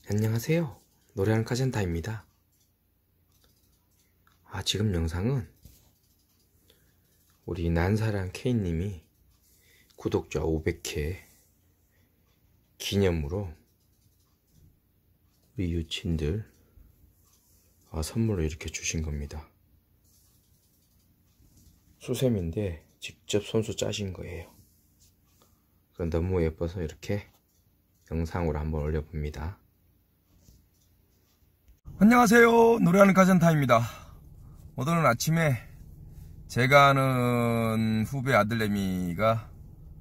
안녕하세요. 노래하는 카젠타입니다. 지금 영상은 우리 난사랑 K님이 구독자 500회 기념으로 우리 유친들 선물을 이렇게 주신 겁니다. 수세미인데 직접 손수 짜신 거예요. 그건 너무 예뻐서 이렇게 영상으로 한번 올려봅니다. 안녕하세요. 노래하는 카젠타입니다. 오늘은 아침에 제가 아는 후배 아들내미가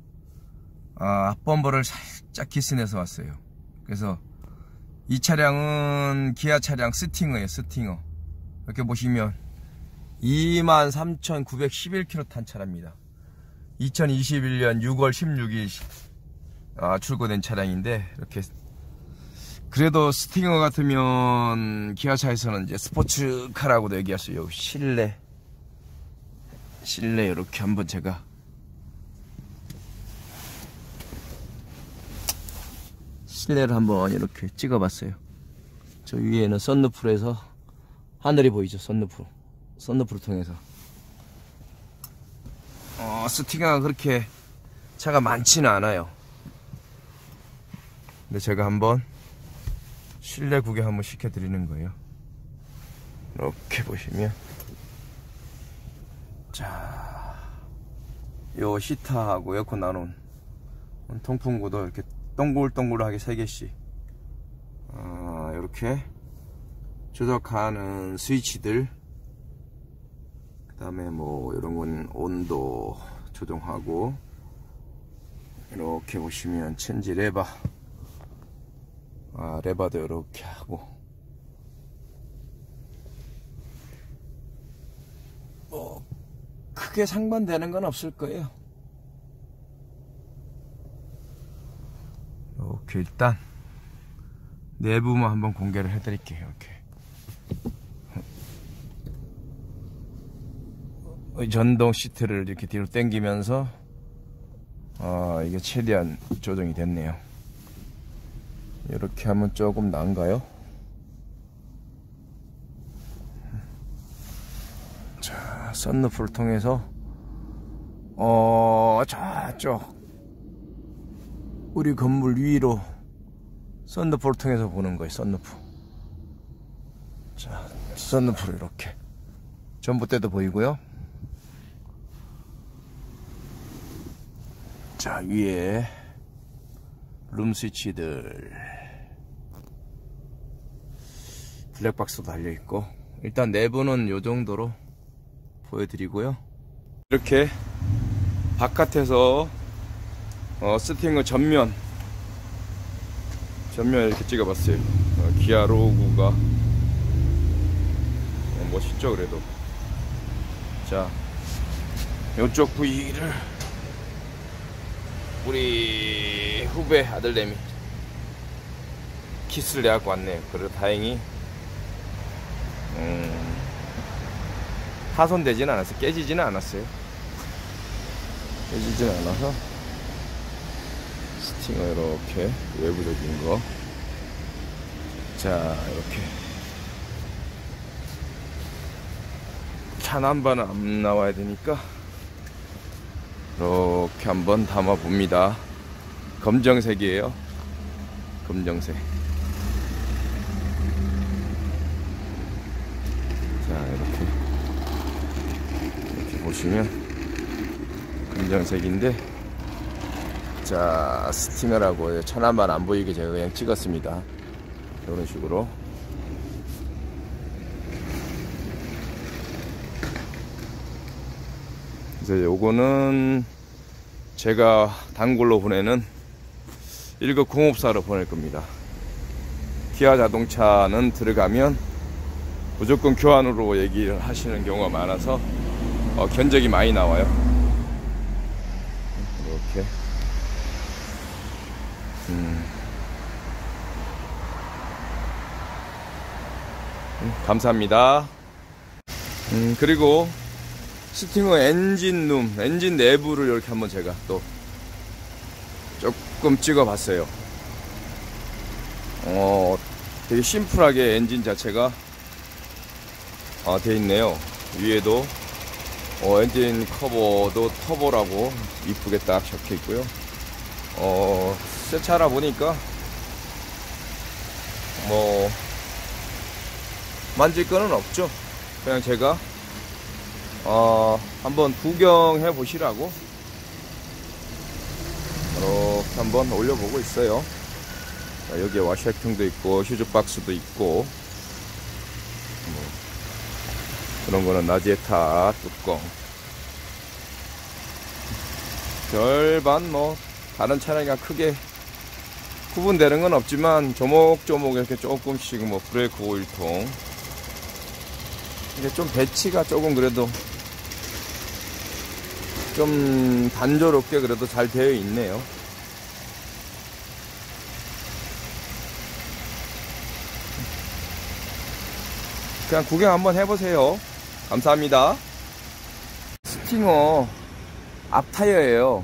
앞범버를 살짝 기스내서 왔어요. 그래서 이 차량은 기아 차량 스팅어예요. 스팅어. 이렇게 보시면 23,911km 탄 차량입니다. 2021년 6월 16일 출고된 차량인데, 이렇게 그래도 스팅어 같으면 기아차에서는 이제 스포츠카라고도 얘기할 수 있어요. 실내 이렇게 한번 제가 실내를 한번 이렇게 찍어봤어요. 저 위에는 썬루프에서 하늘이 보이죠. 썬루프를 통해서. 스팅어가 그렇게 차가 많지는 않아요. 근데 제가 한번 실내 구경 한번 시켜드리는 거예요. 이렇게 보시면, 자, 요 히터하고 에어컨 나눈 통풍구도 이렇게 동글동글하게 3개씩 이렇게 조작하는 스위치들, 그 다음에 뭐 이런 건 온도 조정하고, 이렇게 보시면 체인지 레버, 레버도 이렇게 하고, 뭐 크게 상반되는 건 없을 거예요. 이렇게 일단 내부만 한번 공개를 해드릴게요. 이렇게 전동 시트를 이렇게 뒤로 당기면서 이게 최대한 조정이 됐네요. 이렇게 하면 조금 나은가요? 자, 썬루프를 통해서 저쪽 우리 건물 위로 썬루프를 통해서 보는 거예요. 썬루프. 자, 썬루프를 이렇게 전봇대도 보이고요. 자, 위에 룸 스위치들, 블랙박스도 달려있고, 일단 내부는 요 정도로 보여드리고요. 이렇게 바깥에서 스팅어 전면 이렇게 찍어봤어요. 기아 로고가 멋있죠. 그래도 자, 요쪽 부위를 우리 후배 아들내미 키스를 내갖고 왔네요. 그래도 다행히 파손되지는 않았어요. 깨지지는 않았어요. 깨지지는 않아서 스팅어 이렇게 외부적인 거, 자, 이렇게 차 남바는 안 나와야 되니까 이렇게 한번 담아 봅니다. 검정색이에요. 검정색. 자, 이렇게 보시면 검정색인데, 자, 스팅어라고 차남반 안 보이게 제가 그냥 찍었습니다. 이런 식으로. 그래서 요거는 제가 단골로 보내는 1급 공업사로 보낼 겁니다. 기아 자동차는 들어가면 무조건 교환으로 얘기를 하시는 경우가 많아서 견적이 많이 나와요. 이렇게. 감사합니다. 그리고 스팅어 엔진룸, 엔진 내부를 이렇게 한번 제가 또 조금 찍어 봤어요. 되게 심플하게 엔진 자체가 되어 있네요. 위에도 엔진 커버도 터보라고 이쁘게 딱 적혀 있고요. 새 차라 보니까 뭐 만질 거는 없죠. 그냥 제가 한번 구경해 보시라고 이렇게 한번 올려보고 있어요. 자, 여기에 와셔통도 있고 휴즈박스도 있고 뭐 그런 거는 나지에타 뚜껑 별반 뭐 다른 차량이랑 크게 구분되는 건 없지만 조목조목 이렇게 조금씩 뭐 브레이크 오일통 이게 좀 배치가 조금 그래도 좀 단조롭게 그래도 잘 되어 있네요. 그냥 구경 한번 해보세요. 감사합니다. 스팅어 앞 타이어예요.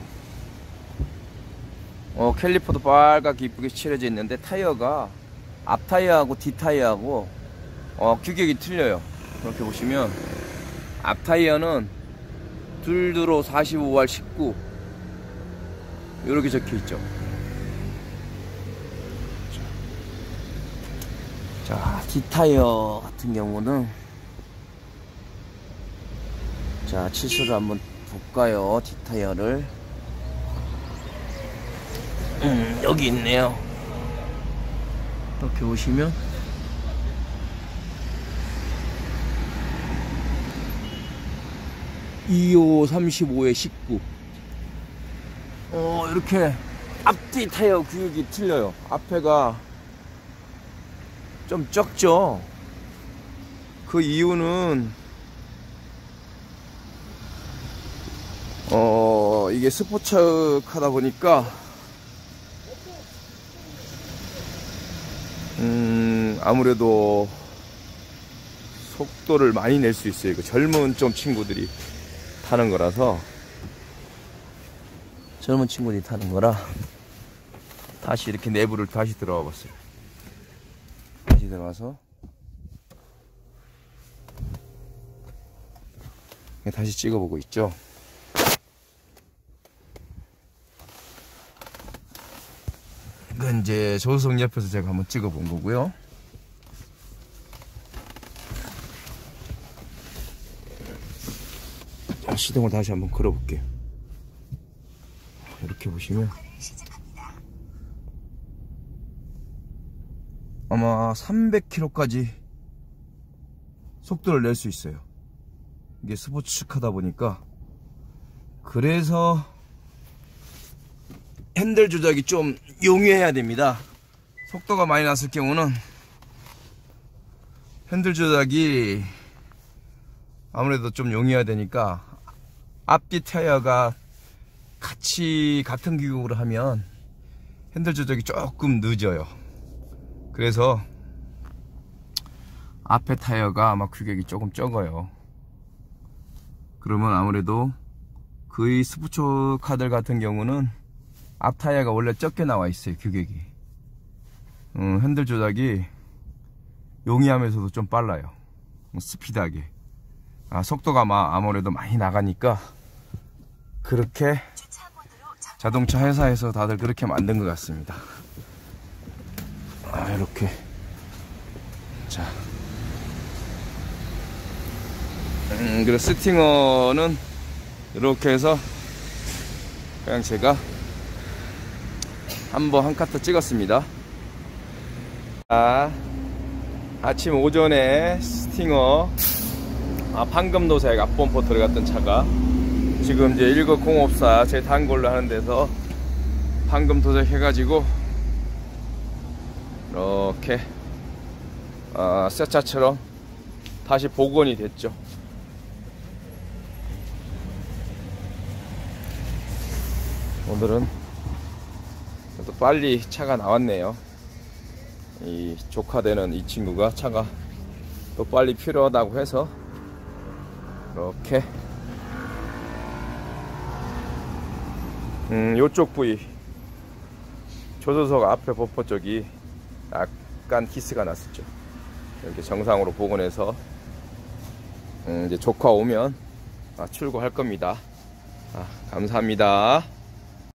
캘리퍼도 빨갛게 이쁘게 칠해져 있는데 타이어가 앞 타이어하고 뒷 타이어하고 규격이 틀려요. 이렇게 보시면 앞 타이어는 둘두로 45R 19 이렇게 적혀 있죠. 자, 뒷 타이어 같은 경우는 자, 치수를 한번 볼까요? 뒷 타이어를 여기 있네요. 이렇게 보시면 25, 35에 19 이렇게 앞뒤 타이어 규격이 틀려요. 앞에가 좀 적죠. 그 이유는 이게 스포츠카다 보니까 아무래도 속도를 많이 낼 수 있어요. 그 젊은 좀 친구들이 타는 거라서 젊은 친구들이 타는 거라 다시 이렇게 내부를 다시 들어가 봤어요. 다시 들어가서 다시 찍어보고 있죠. 이건 이제 조수석 옆에서 제가 한번 찍어본 거고요. 시동을 다시 한번 걸어볼게요. 이렇게 보시면 아마 300km까지 속도를 낼 수 있어요. 이게 스포츠카다 보니까. 그래서 핸들 조작이 좀 용이해야 됩니다. 속도가 많이 났을 경우는 핸들 조작이 아무래도 좀 용이해야 되니까 앞뒤 타이어가 같은 규격으로 하면 핸들 조작이 조금 늦어요. 그래서 앞에 타이어가 아마 규격이 조금 적어요. 그러면 아무래도 거의 스포츠카들 같은 경우는 앞 타이어가 원래 적게 나와 있어요. 규격이 핸들 조작이 용이하면서도 좀 빨라요. 스피드하게. 속도가 아무래도 많이 나가니까 그렇게 자동차 회사에서 다들 그렇게 만든 것 같습니다. 이렇게 자, 그리고 스팅어는 이렇게 해서 그냥 제가 한번 한 카트 찍었습니다. 아침 오전에 스팅어 판금도색 앞범퍼 들어갔던 차가 지금 이제 19054 제 단골로 하는 데서 판금 도색 해가지고 이렇게 새 차처럼 다시 복원이 됐죠. 오늘은 또 빨리 차가 나왔네요. 이 조카되는 이 친구가 차가 또 빨리 필요하다고 해서 이렇게 요쪽 부위 조수석 앞에 범퍼 쪽이 약 약간 기스가 났었죠. 이렇게 정상으로 복원해서 이제 조카 오면 출고할 겁니다. 감사합니다.